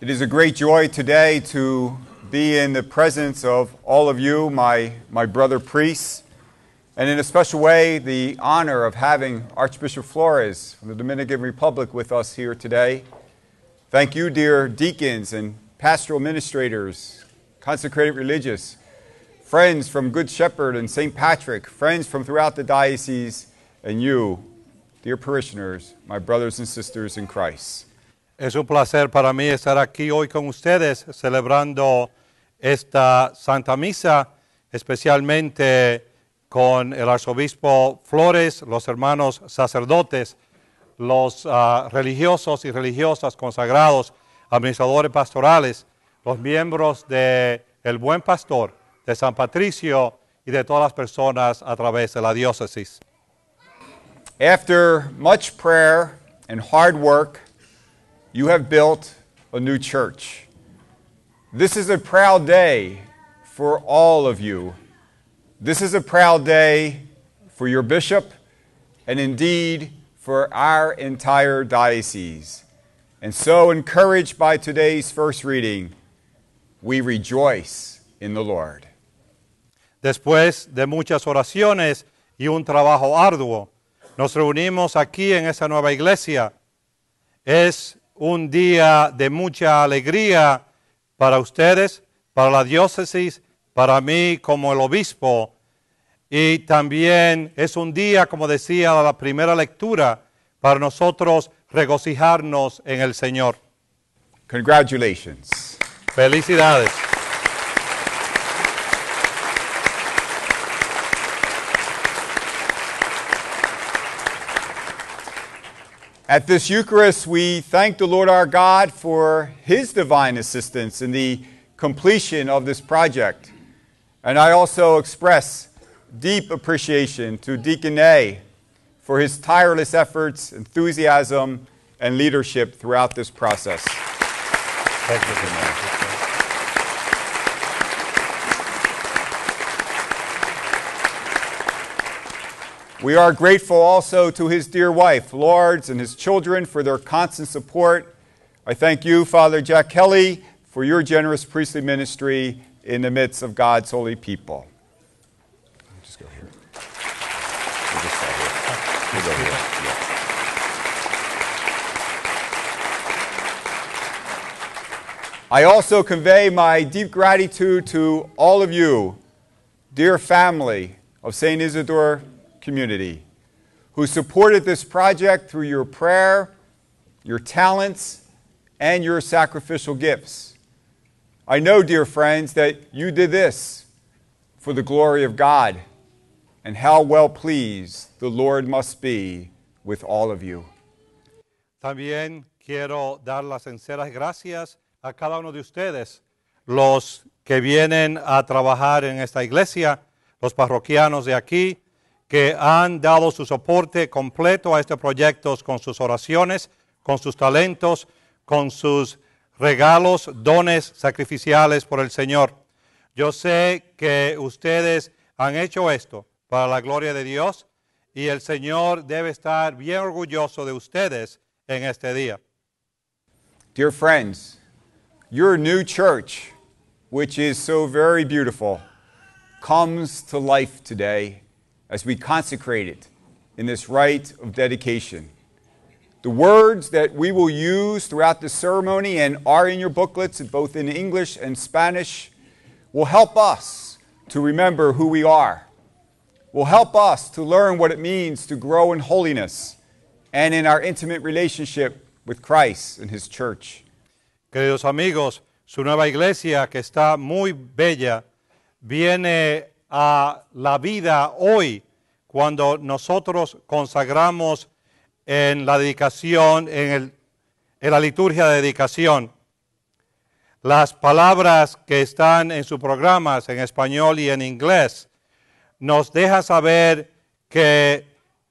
It is a great joy today to be in the presence of all of you, my brother priests, and in a special way, the honor of having Archbishop Flores from the Dominican Republic with us here today. Thank you, dear deacons and pastoral administrators, consecrated religious, friends from Good Shepherd and St. Patrick, friends from throughout the diocese, and you, dear parishioners, my brothers and sisters in Christ. Es un placer para mí estar aquí hoy con ustedes celebrando esta Santa Misa, especialmente con el arzobispo Flores, los hermanos sacerdotes, los religiosos y religiosas consagrados, administradores pastorales, los miembros de El Buen Pastor, de San Patricio y de todas las personas a través de la diócesis. After much prayer and hard work, you have built a new church. This is a proud day for all of you. This is a proud day for your bishop and indeed for our entire diocese. And so, encouraged by today's first reading, we rejoice in the Lord. Después de muchas oraciones y un trabajo arduo, nos reunimos aquí en esa nueva iglesia. Es un día de mucha alegría para ustedes, para la diócesis, para mí como el obispo, y también es un día, como decía la primera lectura, para nosotros regocijarnos en el Señor. Congratulations. Felicidades. At this Eucharist, we thank the Lord our God for His divine assistance in the completion of this project. And I also express deep appreciation to Deacon A for his tireless efforts, enthusiasm, and leadership throughout this process. Thank you. We are grateful also to his dear wife, Lourdes, and his children for their constant support. I thank you, Father Jack Kelly, for your generous priestly ministry in the midst of God's holy people. Just go here. We'll just start here. We'll go here. Yeah. I also convey my deep gratitude to all of you, dear family of St. Isidore community, who supported this project through your prayer, your talents, and your sacrificial gifts. I know, dear friends, that you did this for the glory of God, and how well pleased the Lord must be with all of you. También quiero dar las sinceras gracias a cada uno de ustedes, los que vienen a trabajar en esta iglesia, los parroquianos de aquí, que han dado su soporte completo a este proyecto con sus oraciones, con sus talentos, con sus regalos, dones sacrificiales por el Señor. Yo sé que ustedes han hecho esto para la gloria de Dios y el Señor debe estar bien orgulloso de ustedes en este día. Dear friends, your new church, which is so very beautiful, comes to life today as we consecrate it in this rite of dedication. The words that we will use throughout the ceremony and are in your booklets, both in English and Spanish, will help us to remember who we are, will help us to learn what it means to grow in holiness and in our intimate relationship with Christ and His church. Queridos amigos, su nueva iglesia, que está muy bella, viene a la vida hoy cuando nosotros consagramos en la dedicación, en la liturgia de dedicación. Las palabras que están en sus programas en español y en inglés nos deja saber que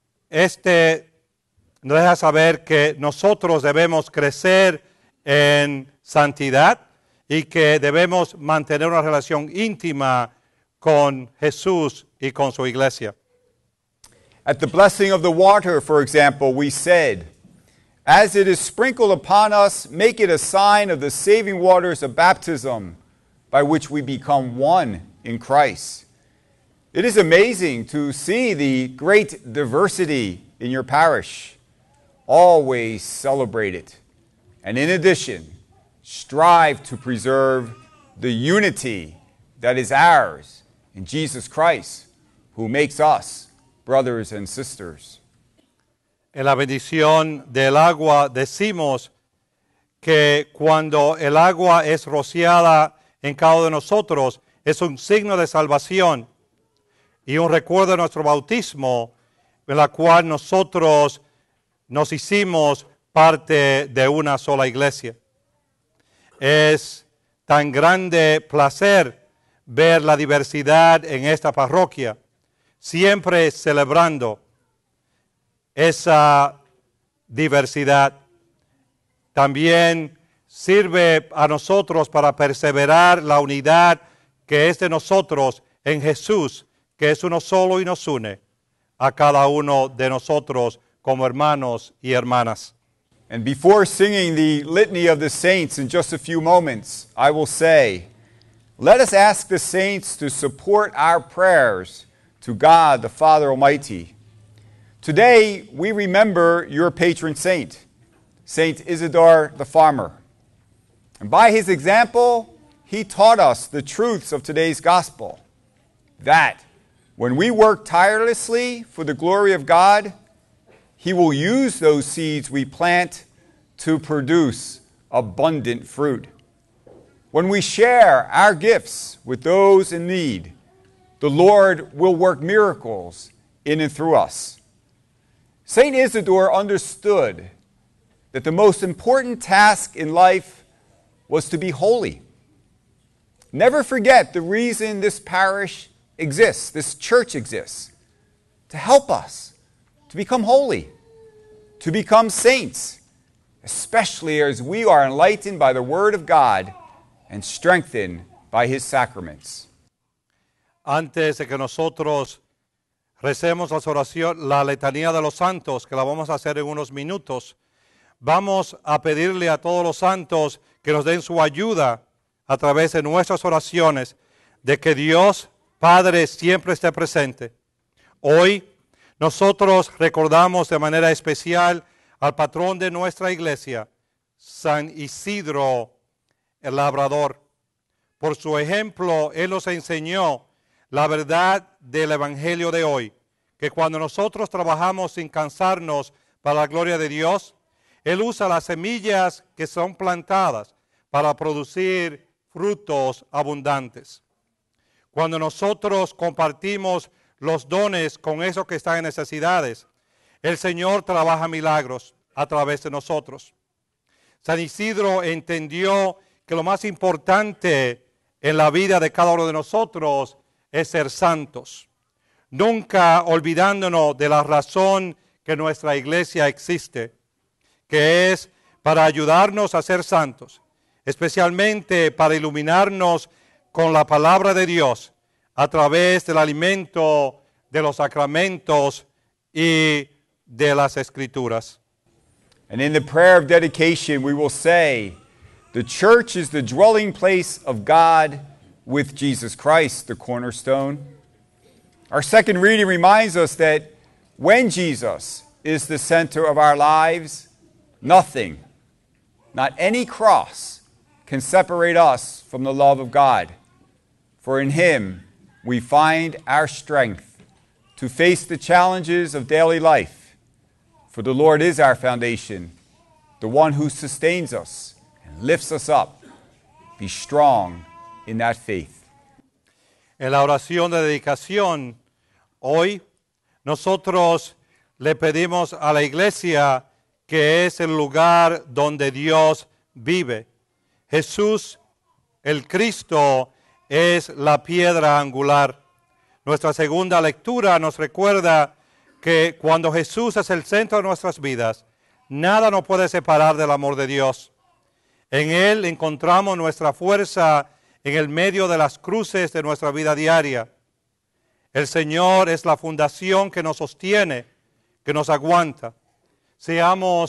nosotros debemos crecer en santidad y que debemos mantener una relación íntima con Jesús y con su iglesia. At the blessing of the water, for example, we said, as it is sprinkled upon us, make it a sign of the saving waters of baptism, by which we become one in Christ. It is amazing to see the great diversity in your parish. Always celebrate it. And in addition, strive to preserve the unity that is ours in Jesus Christ, who makes us brothers and sisters. En la bendición del agua decimos que cuando el agua es rociada en cada uno de nosotros es un signo de salvación y un recuerdo de nuestro bautismo, en la cual nosotros nos hicimos parte de una sola iglesia. Es tan grande placer ver la diversidad en esta parroquia, siempre celebrando esa diversidad. También sirve a nosotros para perseverar la unidad que es de nosotros en Jesús, que es uno solo y nos une a cada uno de nosotros como hermanos y hermanas. And before singing the litany of the saints in just a few moments, I will say, let us ask the saints to support our prayers to God the Father Almighty. Today, we remember your patron saint, Saint Isidore the farmer. And by his example, he taught us the truths of today's gospel, that when we work tirelessly for the glory of God, He will use those seeds we plant to produce abundant fruit. When we share our gifts with those in need, the Lord will work miracles in and through us. Saint Isidore understood that the most important task in life was to be holy. Never forget the reason this parish exists, this church exists, to help us to become holy, to become saints, especially as we are enlightened by the Word of God and strengthened by His sacraments. Antes de que nosotros recemos la letanía de los santos, que la vamos a hacer en unos minutos, vamos a pedirle a todos los santos que nos den su ayuda a través de nuestras oraciones, de que Dios Padre siempre esté presente. Hoy nosotros recordamos de manera especial al patrón de nuestra iglesia, San Isidro el Labrador. Por su ejemplo, Él nos enseñó la verdad del Evangelio de hoy, que cuando nosotros trabajamos sin cansarnos para la gloria de Dios, Él usa las semillas que son plantadas para producir frutos abundantes. Cuando nosotros compartimos los dones con esos que están en necesidades, el Señor trabaja milagros a través de nosotros. San Isidro entendió que lo más importante en la vida de cada uno de nosotros es ser santos, nunca olvidándonos de la razón que nuestra iglesia existe, que es para ayudarnos a ser santos, especialmente para iluminarnos con la palabra de Dios a través del alimento de los sacramentos y de las Escrituras. And in the prayer of dedication, we will say, the church is the dwelling place of God with Jesus Christ, the cornerstone. Our second reading reminds us that when Jesus is the center of our lives, nothing, not any cross, can separate us from the love of God. For in Him we find our strength to face the challenges of daily life. For the Lord is our foundation, the one who sustains us and lifts us up. Be strong in that faith. En la oración de dedicación, hoy nosotros le pedimos a la iglesia, que es el lugar donde Dios vive. Jesús, el Cristo, es la piedra angular. Nuestra segunda lectura nos recuerda que cuando Jesús es el centro de nuestras vidas, nada nos puede separar del amor de Dios. En Él encontramos nuestra fuerza en el medio de las cruces de nuestra vida diaria. El Señor es la fundación que nos sostiene, que nos aguanta. Seamos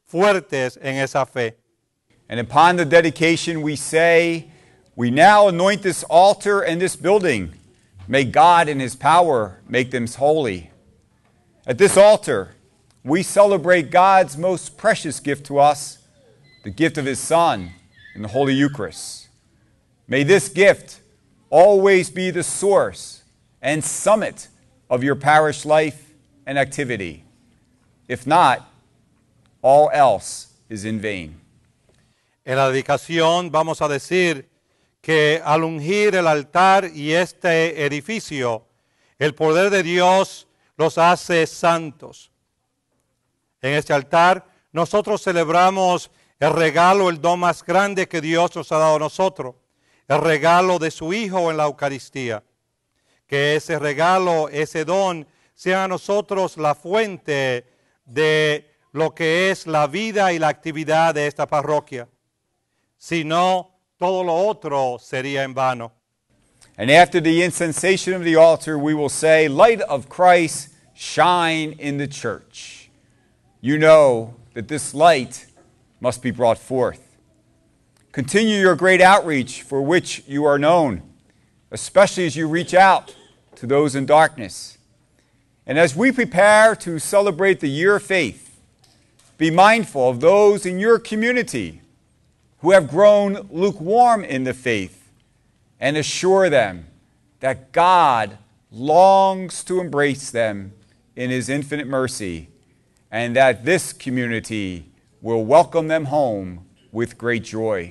fuertes en esa fe. And upon the dedication we say, we now anoint this altar and this building. May God in His power make them holy. At this altar, we celebrate God's most precious gift to us, the gift of His Son in the Holy Eucharist. May this gift always be the source and summit of your parish life and activity. If not, all else is in vain. En la dedicación vamos a decir que al ungir el altar y este edificio, el poder de Dios los hace santos. En este altar nosotros celebramos el regalo, el don más grande que Dios nos ha dado a nosotros, el regalo de su Hijo en la Eucaristía. Que ese regalo, ese don, sea a nosotros la fuente de lo que es la vida y la actividad de esta parroquia. Si no, todo lo otro sería en vano. And after the incensation of the altar, we will say, Light of Christ, shine in the church. You know that this light must be brought forth. Continue your great outreach for which you are known, especially as you reach out to those in darkness. And as we prepare to celebrate the year of faith, be mindful of those in your community who have grown lukewarm in the faith, and assure them that God longs to embrace them in His infinite mercy, and that this community will welcome them home with great joy.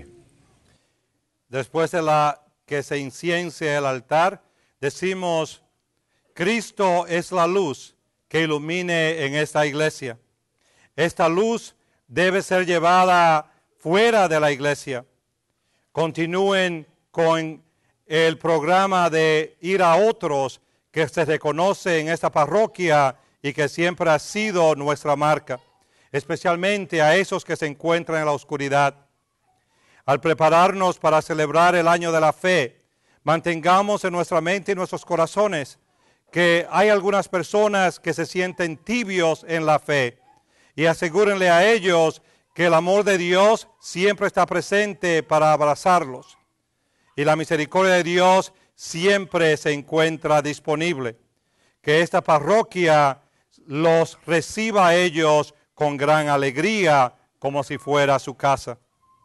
Después de la que se inciense el altar, decimos, Cristo es la luz que ilumine en esta iglesia. Esta luz debe ser llevada fuera de la iglesia. Continúen con el programa de ir a otros que se reconoce en esta parroquia y que siempre ha sido nuestra marca, especialmente a esos que se encuentran en la oscuridad. Al prepararnos para celebrar el año de la fe, mantengamos en nuestra mente y nuestros corazones que hay algunas personas que se sienten tibios en la fe, y asegúrenle a ellos que el amor de Dios siempre está presente para abrazarlos, y la misericordia de Dios siempre se encuentra disponible. Que esta parroquia los reciba a ellos con gran alegría, como si fuera su casa.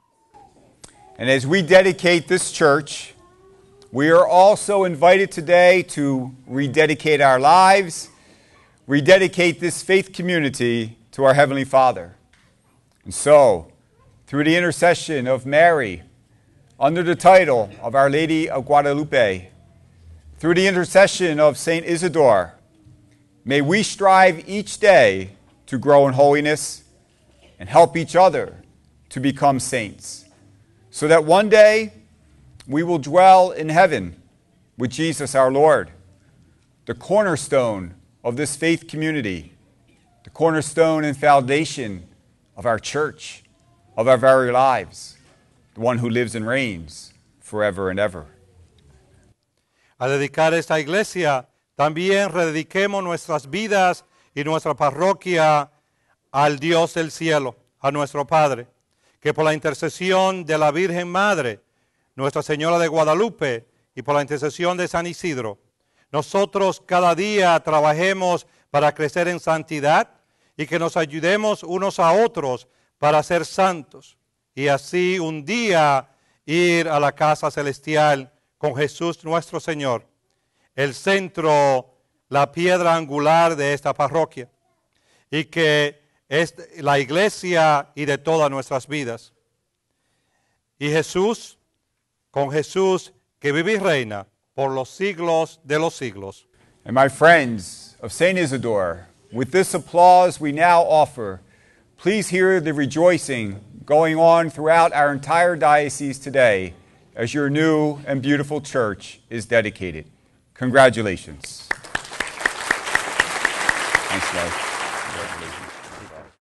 And as we dedicate this church, we are also invited today to rededicate our lives, rededicate this faith community to our Heavenly Father. And so, through the intercession of Mary, under the title of Our Lady of Guadalupe, through the intercession of Saint Isidore, may we strive each day to grow in holiness and help each other to become saints, so that one day we will dwell in heaven with Jesus our Lord, the cornerstone of this faith community, the cornerstone and foundation of our church, of our very lives, the one who lives and reigns forever and ever. Al dedicar esta iglesia, también redediquemos nuestras vidas y nuestra parroquia al Dios del cielo, a nuestro Padre, que por la intercesión de la Virgen Madre, Nuestra Señora de Guadalupe, y por la intercesión de San Isidro, nosotros cada día trabajemos para crecer en santidad y que nos ayudemos unos a otros para ser santos, y así un día ir a la casa celestial con Jesús nuestro Señor, el centro, la piedra angular de esta parroquia, y que es la iglesia y de todas nuestras vidas. Y Jesús, con Jesús que vive y reina por los siglos de los siglos. And my friends of St. Isidore, with this applause we now offer, please hear the rejoicing going on throughout our entire diocese today as your new and beautiful church is dedicated. Congratulations. Thanks, guys.